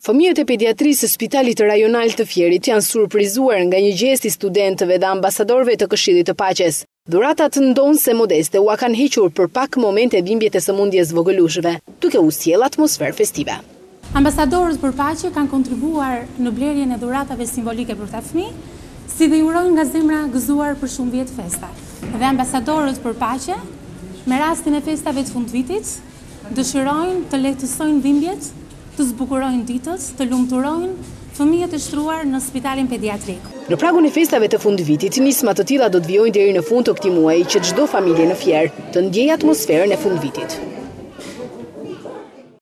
Fëmijët e pediatrisë së Spitalit Rajonal të Fierit janë surprizuar nga një gest i studentëve dhe ambasadorëve të Këshillit të Paqes. Dhuratat ndonse modeste u kanë hequr për pak momente dhimbjet e sëmundjes vogëlushëve, duke u sjellë atmosferë festive. Ambasadorët për paqe kanë kontribuar në blerjen e dhuratave simbolike për këta fëmijë, si dhe urojnë nga zemra gëzuar për shumë vjet festa. Dhe ambasadorët për paqe, me rastin e festave të fundvitit, dëshirojnë të lehtësojnë dhimbjet, të zbukurojnë ditët, të lumturojnë fëmijët e shtruar në spitalin pediatrik. Në pragun e festave të fundvitit, nisma të tilla do të vijojnë deri në fund të këtij muaji që çdo familje në Fier të ndjejë atmosferën e fundvitit.